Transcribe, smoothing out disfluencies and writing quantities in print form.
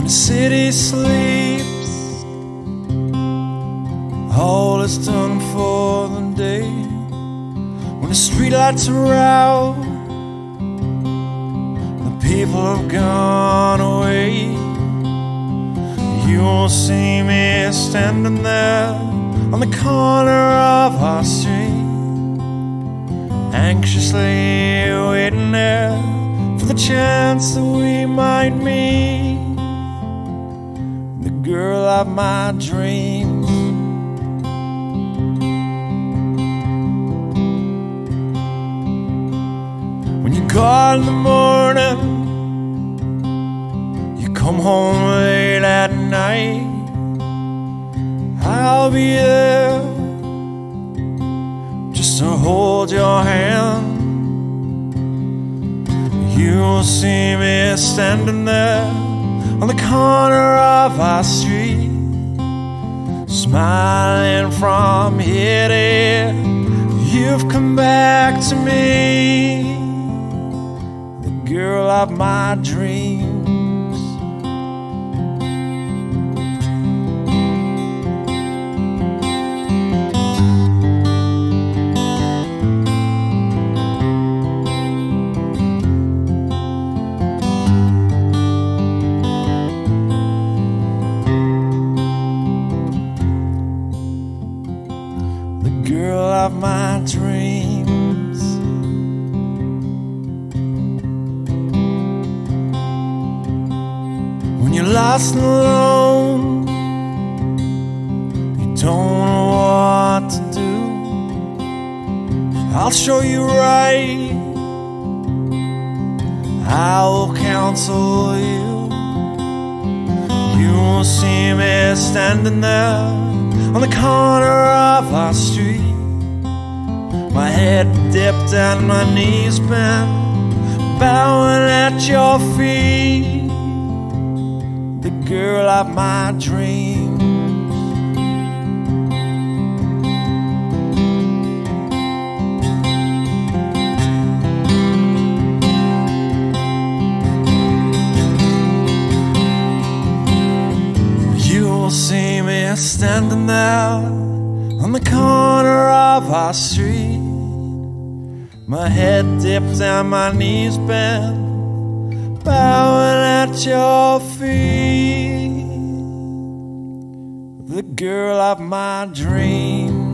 the city sleeps, all is done for the day. When the streetlights are out, the people have gone away. You won't see me standing there on the corner of our street, anxiously waiting there for the chance that we might meet the girl of my dreams. When you go out in the morning, you come home late at night, I'll be there just to hold your hand. You'll see me standing there on the corner of our street, smiling from here to here. You've come back to me, the girl of my dreams. Girl of my dreams. When you're lost and alone, you don't know what to do, I'll show you right, I will counsel you. You will see me standing there on the corner of our street, my head dipped and my knees bent, bowing at your feet, the girl of my dreams. You'll see me standing there on the corner of our street, my head dipped and my knees bent, bowing at your feet, the girl of my dreams.